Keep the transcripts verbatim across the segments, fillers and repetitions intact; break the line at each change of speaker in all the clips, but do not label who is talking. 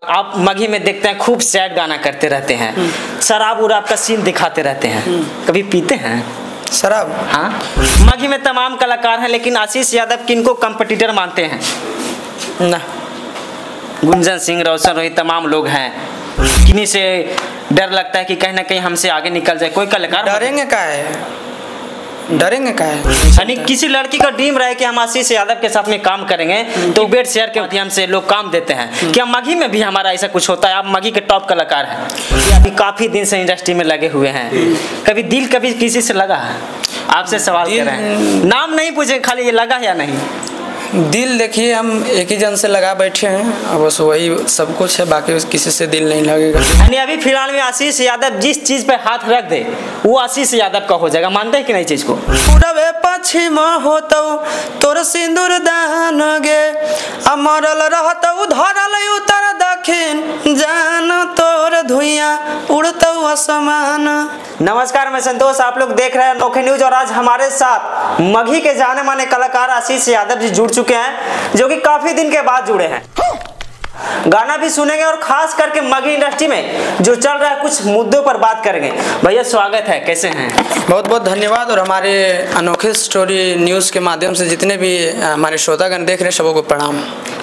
आप मघी में देखते हैं खूब सैड गाना करते रहते हैं, शराब उराब का सीन दिखाते रहते हैं, कभी पीते हैं
शराब?
हाँ। मघी में तमाम कलाकार हैं, लेकिन आशीष यादव किनको कंपटीटर मानते हैं?
ना।
गुंजन सिंह, रोशन, रोहित, तमाम लोग हैं, किन्हीं से डर लगता है कि कहीं ना कहीं हमसे आगे निकल जाए कोई कलाकार?
डरेंगे क्या है, डरेंगे क्या है?
यानी किसी लड़की का ड्रीम रहे कि हम आशीष यादव के साथ में काम करेंगे तो बेड शेयर के माध्यम से लोग काम देते हैं। क्या मघी में भी हमारा ऐसा कुछ होता है? आप मघी के टॉप कलाकार हैं, अभी काफी दिन से इंडस्ट्री में लगे हुए हैं, कभी दिल कभी किसी से लगा है? आपसे सवाल कर रहे हैं, नाम नहीं पूछे, खाली ये लगा या नहीं?
दिल देखिए, हम एक ही जन से लगा बैठे हैं, बस वही सब कुछ है, बाकी किसी से दिल नहीं लगेगा।
यानी अभी फिलहाल में आशीष यादव जिस चीज पे हाथ रख दे वो आशीष यादव का हो जाएगा, मानते हैं कि नहीं चीज को?
पूरबे पश्चिम होतौ तोर सिंदूर दान गे, अमरल रहतौ धरल उतर दक्षिण, जान तोर धुइयां उड़तौ आसमान। नमस्कार, मैं संतोष, आप लोग देख रहे हैं अनोखे न्यूज और आज हमारे साथ मघी के जाने माने कलाकार आशीष यादव जी जुड़ चुके हैं, जो कि काफी दिन के बाद जुड़े हैं। गाना भी सुनेंगे और खास करके मघी इंडस्ट्री में जो चल रहा है कुछ मुद्दों पर बात करेंगे। भैया स्वागत है, कैसे हैं? बहुत बहुत धन्यवाद, और हमारे अनोखे स्टोरी न्यूज़ के माध्यम से जितने भी हमारे श्रोतागण देख रहे हैं सबको को प्रणाम।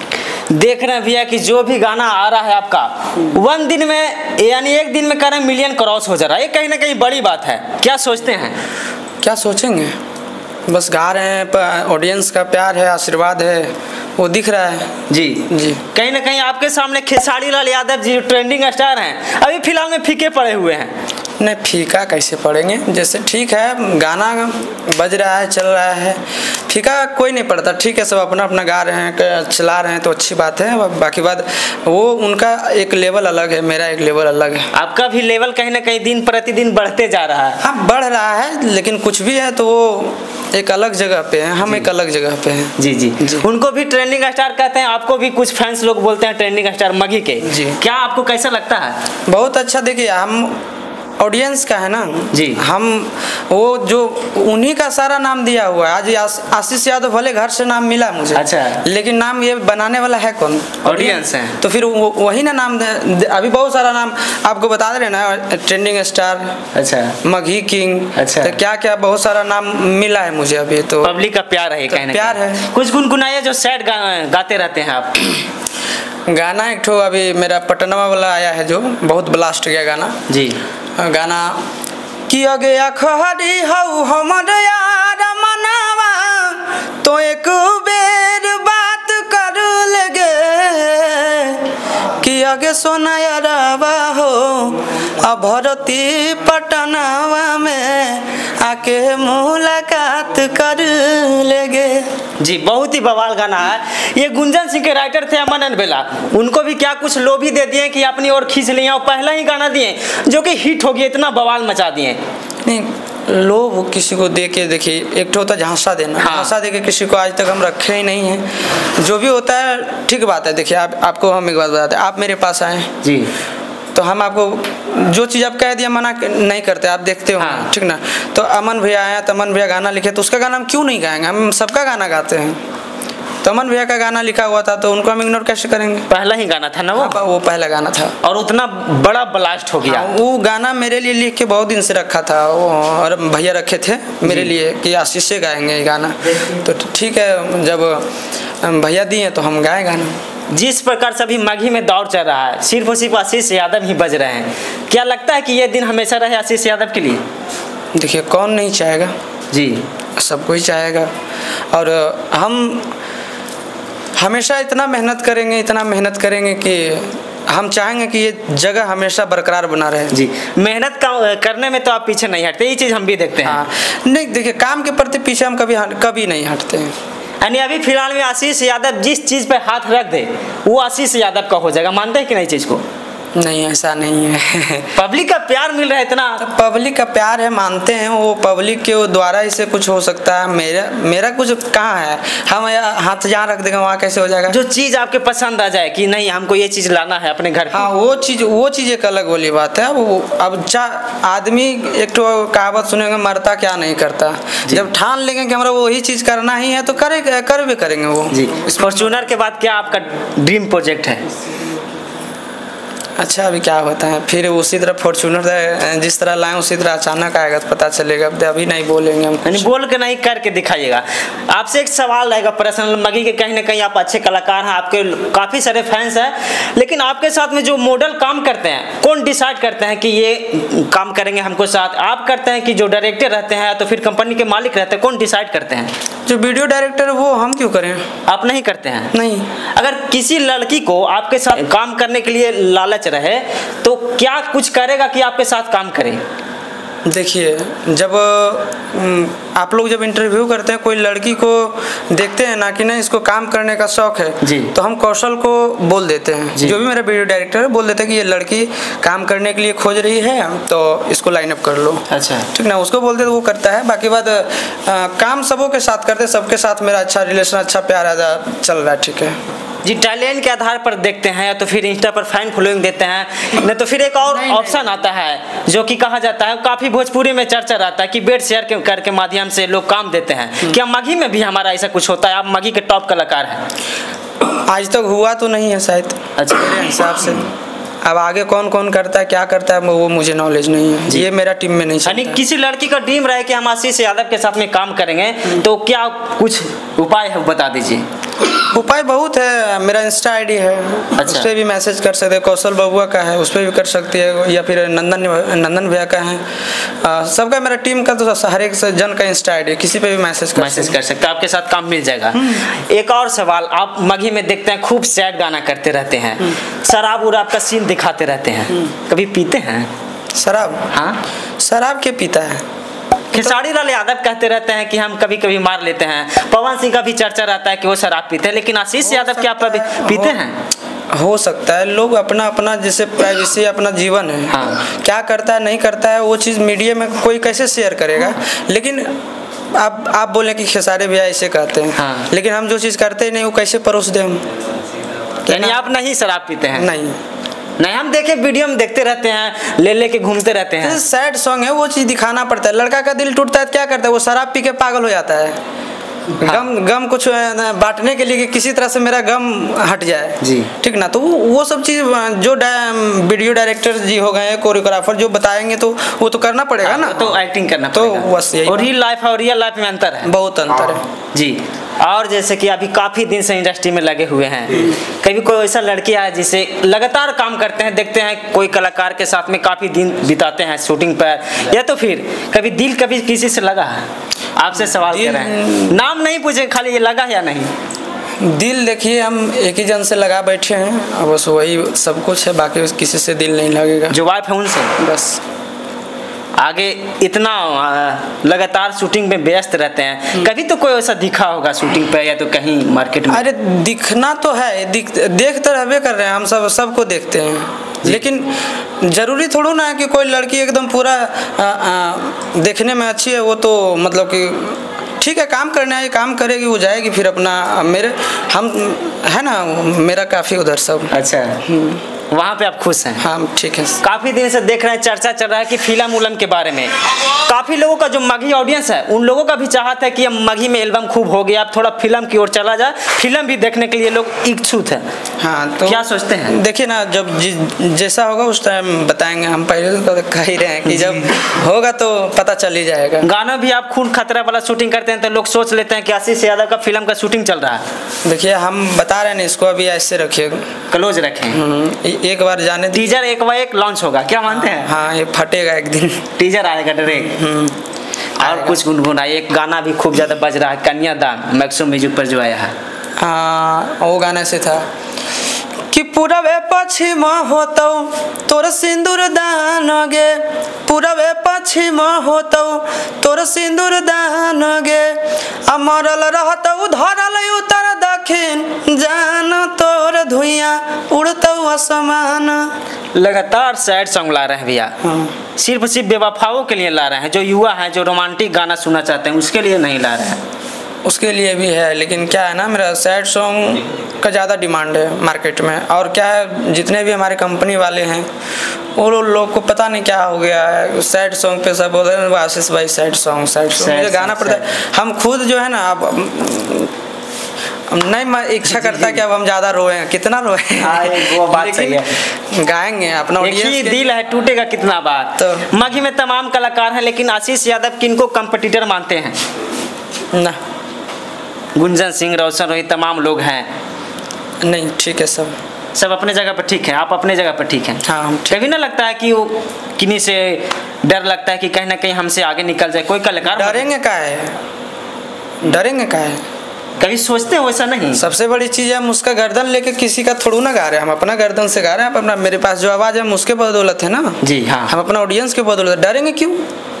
देख रहे हैं भैया कि जो भी गाना आ रहा है आपका वन दिन में यानी एक दिन में कह रहे हैं मिलियन क्रॉस हो जा रहा है, ये कहीं ना कहीं बड़ी बात है, क्या सोचते हैं?
क्या सोचेंगे, बस गा रहे हैं, ऑडियंस का प्यार है, आशीर्वाद है, वो दिख रहा है।
जी
जी।
कहीं ना कहीं आपके सामने खेसारी लाल यादव जी ट्रेंडिंग स्टार हैं, अभी फिलहाल में फीके पड़े हुए हैं।
नहीं, फीका कैसे पड़ेंगे, जैसे ठीक है गाना बज रहा है, चल रहा है, फीका कोई नहीं पड़ता, ठीक है, सब अपना अपना गा रहे हैं, चला रहे हैं तो अच्छी बात है। बाकी बात वो उनका एक लेवल अलग है, मेरा एक लेवल अलग है।
आपका भी लेवल कहीं ना कहीं दिन प्रतिदिन बढ़ते जा रहा है।
हाँ, बढ़ रहा है, लेकिन कुछ भी है तो वो एक अलग जगह पे है, हम एक अलग जगह पे हैं।
जी, जी जी उनको भी ट्रेंडिंग स्टार कहते हैं, आपको भी कुछ फैंस लोग बोलते हैं ट्रेंडिंग स्टार मघी के। जी, क्या आपको कैसा लगता है?
बहुत अच्छा, देखिए हम ऑडियंस का है ना
जी, हम
वो जो उन्हीं का सारा नाम दिया हुआ है। आज आस, आशीष यादव भले घर से नाम मिला मुझे,
अच्छा,
लेकिन नाम ये बनाने वाला है कौन?
ऑडियंस है,
तो फिर वो, वही ना नाम दे, अभी बहुत सारा नाम आपको बता दे रहे ना, ट्रेंडिंग स्टार, अच्छा, मघी किंग, अच्छा, तो क्या क्या बहुत सारा नाम मिला है मुझे अभी। तो
पब्लिक का प्यार है,
तो प्यार है।
कुछ गुनगुनाइए जो सैड गा, गाते रहते हैं आप।
गाना एक ठो अभी मेरा पटनवा वाला आया है जो बहुत ब्लास्ट गया गाना। जी, गाना कि अगे अखहरी हऊ हमर यार मनावा, तो एक बेर बात कर लगे कि आगे सोना यारवा हो, अब भरती पटनावा में आके मुलाकात कर लेगे। जी, बहुत ही बवाल गाना है। ये गुंजन सिंह के राइटर थे अमन अनबेला, उनको भी क्या कुछ लोभी दे दिए कि अपनी ओर खींच लिया, और पहला ही गाना दिए जो कि हिट हो गया, इतना बवाल मचा दिए। नहीं, लोभ किसी को दे के देखिए, एक तो होता है झांसा देना, हाँ। झांसा दे के किसी को आज तक हम रखे ही नहीं हैं। जो भी होता है ठीक बात है। देखिए आप, आपको हम एक बात बताते हैं, आप मेरे पास आए जी, तो हम आपको जो चीज़ आप कह दिया मना नहीं करते, आप देखते हो, हाँ। ठीक ना। तो अमन भैया आया, तो अमन भैया गाना लिखे, तो उसका गाना हम क्यों नहीं गाएंगे? हम सबका गाना गाते हैं। तो अमन भैया का गाना लिखा हुआ था, तो उनको हम इग्नोर कैसे करेंगे? पहला ही गाना था ना वो, वो पहला गाना था, और उतना बड़ा ब्लास्ट हो गया। हाँ, वो गाना मेरे लिए लिख के बहुत दिन से रखा था, और भैया रखे थे मेरे लिए कि आशीष से गाएंगे ये गाना। तो ठीक है, जब भैया दिए तो हम गाए गाना। जिस प्रकार से अभी मघी में दौर चल रहा है, सिर्फ और सिर्फ आशीष यादव ही बज रहे हैं, क्या लगता है कि ये दिन हमेशा रहे आशीष यादव के लिए? देखिए, कौन नहीं चाहेगा जी, सब कोई चाहेगा, और हम हमेशा इतना मेहनत करेंगे, इतना मेहनत करेंगे कि हम चाहेंगे कि ये जगह हमेशा बरकरार बना रहे। जी, मेहनत करने में तो आप पीछे नहीं हटते, ये चीज़ हम भी देखते हैं। हाँ, नहीं देखिए, काम के प्रति पीछे हम कभी कभी नहीं हटते हैं। यानी अभी फिलहाल में आशीष यादव जिस चीज़ पे हाथ रख दे वो आशीष यादव का हो जाएगा, मानते हैं कि नहीं चीज़ को? नहीं, ऐसा नहीं है। पब्लिक का प्यार मिल रहा है इतना, तो पब्लिक का प्यार है, मानते हैं, वो पब्लिक के द्वारा ही से कुछ हो सकता है। मेरा मेरा कुछ कहाँ है, हम हाथ जहाँ रख देंगे वहाँ कैसे हो जाएगा? जो चीज़ आपके पसंद आ जाए कि नहीं हमको ये चीज़ लाना है अपने घर, हाँ, वो चीज़ वो चीज़ एक अलग वाली बात है। वो अब चा आदमी एक तो कहावत सुनेंगे, मरता क्या नहीं करता। जब ठान लेंगे कि हमारा वही चीज़ करना ही है तो करे कर भी करेंगे वो। जी, फॉर्च्यूनर के बाद क्या आपका ड्रीम प्रोजेक्ट है? अच्छा अभी क्या होता है फिर उसी तरह फॉर्चूनर जिस तरह लाए उसी तरह अचानक आएगा तो पता चलेगा। अभी नहीं बोलेंगे हम,
यानी बोल के नहीं करके दिखाइएगा। आपसे एक सवाल रहेगा पर्सनल, मगी के कहीं ना कहीं आप अच्छे कलाकार हैं, आपके काफ़ी सारे फैंस हैं, लेकिन आपके साथ में जो मॉडल काम करते हैं कौन डिसाइड करते हैं कि ये काम करेंगे हमको साथ? आप करते हैं कि जो डायरेक्टर रहते हैं तो फिर कंपनी के मालिक रहते हैं, कौन डिसाइड करते हैं?
जो वीडियो डायरेक्टर है वो हम क्यों करें?
आप नहीं करते हैं?
नहीं।
अगर किसी लड़की को आपके साथ काम करने के लिए लालच रहे तो क्या कुछ करेगा कि आपके साथ काम करे?
देखिए जब आप लोग जब इंटरव्यू करते हैं कोई लड़की को देखते हैं ना कि नहीं इसको काम करने का शौक है
जी।
तो हम कौशल को बोल देते हैं, जो भी मेरा वीडियो डायरेक्टर है बोल देते हैं कि ये लड़की काम करने के लिए खोज रही है तो इसको लाइन अप कर लो।
अच्छा
ठीक ना, उसको बोलते तो वो करता है। बाकी बात आ, काम सबों के साथ करते, सबके साथ मेरा अच्छा रिलेशन अच्छा प्यार चल रहा है। ठीक है
जी, टैलेंट के आधार पर देखते हैं या तो फिर इंस्टा पर फैन फॉलोइंग देते हैं, नहीं तो फिर एक और ऑप्शन आता है जो कि कहा जाता है, काफ़ी भोजपुरी में चर्चा रहता है कि बेड शेयर के कर के माध्यम से लोग काम देते हैं। क्या मगी में भी हमारा ऐसा कुछ होता है? आप मगी के टॉप कलाकार हैं।
आज तक हुआ तो नहीं है शायद,
अच्छा
मेरे हिसाब से। अब आगे कौन कौन करता है क्या करता है वो मुझे नॉलेज नहीं है, ये मेरा टीम में नहीं चलता।
यानी किसी लड़की का ड्रीम रहे कि हम आशीष यादव के साथ में काम करेंगे तो क्या कुछ उपाय है बता दीजिए।
उपाय बहुत है, मेरा इंस्टा आईडी है। अच्छा। उस पर भी मैसेज कर सकते हैं, कौशल बबुआ का है उस पर भी कर सकती है, या फिर नंदन नंदन भैया का है, सबका मेरा टीम का तो हर एक जन का इंस्टा आईडी, किसी पे भी मैसेज कर
मैसेज कर सकते हैं, आपके साथ काम मिल जाएगा। एक और सवाल, आप मगी में देखते हैं खूब सैड गाना करते रहते हैं, शराब उराब का सीन दिखाते रहते हैं, कभी पीते हैं
शराब?
हाँ
शराब के पीता है?
खेसारी लाल यादव कहते रहते हैं कि हम कभी कभी मार लेते हैं, पवन सिंह का भी चर्चा रहता है कि वो शराब पीते हैं, लेकिन आशीष यादव क्या पीते हैं?
हो सकता है, लोग अपना अपना जैसे प्राइवेसी अपना जीवन है।
हाँ।
क्या करता है नहीं करता है वो चीज़ मीडिया में कोई कैसे शेयर करेगा। लेकिन आप आप बोले कि खेसारी भैया ऐसे कहते हैं।
हाँ।
लेकिन हम जो चीज़ करते नहीं वो कैसे परोस दें हम?
यानी आप नहीं शराब पीते हैं?
नहीं
नहीं, हम देखे वीडियो में देखते रहते हैं, ले लेके घूमते रहते हैं।
सैड सॉन्ग है, वो चीज़ दिखाना पड़ता है। लड़का का दिल टूटता है तो क्या करता है वो शराब पी के पागल हो जाता है। हाँ। गम गम कुछ बांटने के लिए कि किसी तरह से मेरा गम हट जाए जी, ठीक ना। तो वो सब चीज़ जो वीडियो डायरेक्टर जी हो गए, कोरियोग्राफर जो बताएंगे तो वो तो करना पड़ेगा ना, तो
एक्टिंग करना
तो बस यही।
और रियल लाइफ और रियल लाइफ में अंतर है,
बहुत अंतर है
जी। और जैसे कि अभी काफ़ी दिन से इंडस्ट्री में लगे हुए हैं, कभी कोई ऐसा लड़की है जिसे लगातार काम करते हैं, देखते हैं कोई कलाकार के साथ में काफ़ी दिन बिताते हैं शूटिंग पर, या तो फिर कभी दिल कभी किसी से लगा है? आपसे सवाल कर रहे हैं, नाम नहीं पूछे, खाली ये लगा या नहीं?
दिल देखिए हम एक ही जन से लगा बैठे हैं, बस वही सब कुछ है, बाकी किसी से दिल नहीं लगेगा।
जो वाइफ है उनसे
बस।
आगे इतना लगातार शूटिंग में व्यस्त रहते हैं, कभी तो कोई ऐसा दिखा होगा शूटिंग पे या तो कहीं मार्केट में?
अरे दिखना तो है, दिख देख तो रहबे कर रहे हैं, हम सब सबको देखते हैं, लेकिन जरूरी थोड़ा ना है कि कोई लड़की एकदम पूरा आ, आ, देखने में अच्छी है वो तो मतलब कि ठीक है काम करने आई काम करेगी वो जाएगी फिर अपना। मेरे हम है ना मेरा काफ़ी उधर सब।
अच्छा, वहाँ पे आप खुश हैं?
हाँ ठीक है।
काफ़ी दिन से देख रहे हैं चर्चा चल रहा है कि फिल्म उलम के बारे में, काफ़ी लोगों का जो मगी ऑडियंस है उन लोगों का भी चाहत है कि अब मगी में एल्बम खूब हो गया, अब थोड़ा फिल्म की ओर चला जाए, फिल्म भी देखने के लिए लोग इच्छुक है।
हाँ तो
क्या सोचते हैं?
देखिए ना जब जैसा होगा उस टाइम बताएंगे, हम पहले तो कह ही रहे हैं कि जब होगा तो पता चल ही जाएगा।
गाना भी आप खून खतरा वाला शूटिंग करते हैं तो लोग सोच लेते हैं कि आशीष यादव का फिल्म का शूटिंग चल रहा है।
देखिए हम बता रहे हैं ना इसको अभी ऐसे रखिए,
क्लोज रखें,
एक बार जाने
टीजर एक बार एक लॉन्च होगा, क्या मानते हैं?
हाँ ये फटेगा एक दिन,
टीजर आएगा डायरेक्ट। और कुछ गुनगुनाइए, एक गाना भी खूब ज्यादा बज रहा है, कन्यादान, मैक्सो म्यूजिक पर जो आया है।
हाँ वो गाना से था कि पूरबे पश्चिम होतौ तोर सिंदूर दान गे, पूरबे पश्चिम होतौ तोर सिंदूर दान गे, अमरल रहतौ धरल उतर दक्षिण जान तोर धुइया उड़तौ आसमान। लगातार सैड सॉन्ग ला रहे हैं भैया। हाँ। सिर्फ सिर्फ बेवफाओं के लिए ला रहे हैं, जो युवा हैं जो रोमांटिक गाना सुनना चाहते हैं उसके लिए नहीं ला रहे हैं। उसके लिए भी है, लेकिन क्या है ना मेरा सैड सॉन्ग का ज़्यादा डिमांड है मार्केट में। और क्या है जितने भी हमारे कंपनी वाले हैं वो लोग को पता नहीं क्या हो गया है, सैड सॉन्ग पे सब बोल रहे हैं आशीष भाई सैड सॉन्ग सैड सॉन्ग, मुझे गाना पड़ता है। हम खुद जो है ना अब नहीं, मैं इच्छा करता है कि अब हम ज्यादा रोए हैं, कितना रोए हैं।
वो बात सही है,
गाएंगे अपना
एक ही दिल है, टूटेगा कितना बात।
तो
माघी में तमाम कलाकार हैं, लेकिन आशीष यादव किनको कंपटीटर मानते हैं?
ना,
गुंजन सिंह, रोशन, रोहित, तमाम लोग हैं।
नहीं ठीक है, सब
सब अपने जगह पर ठीक है, आप अपने जगह पर ठीक हैं।
हाँ हम
कभी ना लगता है कि वो किन्हीं से डर लगता है कि कहीं ना कहीं हमसे आगे निकल जाए कोई कलाकार?
डरेंगे का है, डरेंगे का है,
कभी सोचते हो ऐसा नहीं?
सबसे बड़ी चीज़ है, हम उसका गर्दन लेके किसी का थोड़ू ना गा रहे हैं, हम अपना गर्दन से गा रहे हैं अपना। मेरे पास जो आवाज़ है हम उसके बदौलत है ना।
जी हाँ,
हम अपना ऑडियंस के बदौलत, डरेंगे क्यों?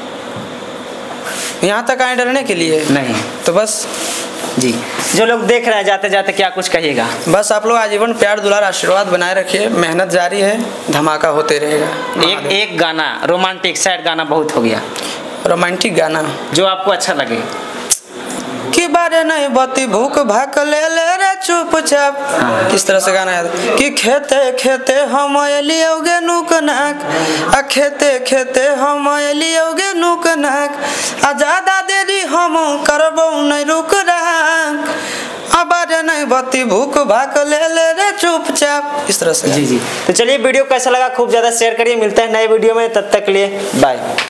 यहाँ तक आए डरने के लिए
नहीं,
तो बस
जी। जो लोग देख रहे हैं, जाते जाते क्या कुछ कहिएगा?
बस आप लोग आजीवन प्यार दुलार आशीर्वाद बनाए रखिए, मेहनत जारी है, धमाका होते रहेगा।
एक एक गाना रोमांटिक सैड गाना बहुत हो गया,
रोमांटिक गाना
जो आपको अच्छा लगे।
कि बारे नहीं बती भूख भाक ले ले रे चुपचाप, किस तरह से गाना याद? कि खेते खेते हम लियोगे नुक नाक, आ खेते खेते हम लियोगे नुक नाक, आ ज्यादा देरी हम करबो नहीं रुक रहा, अब नहीं बती भूख भाक ले ले रे चुपचाप, इस तरह से।
जी जी, तो चलिए वीडियो कैसा लगा खूब ज़्यादा शेयर करिए, मिलता है नए वीडियो में, तब तक के लिए बाय।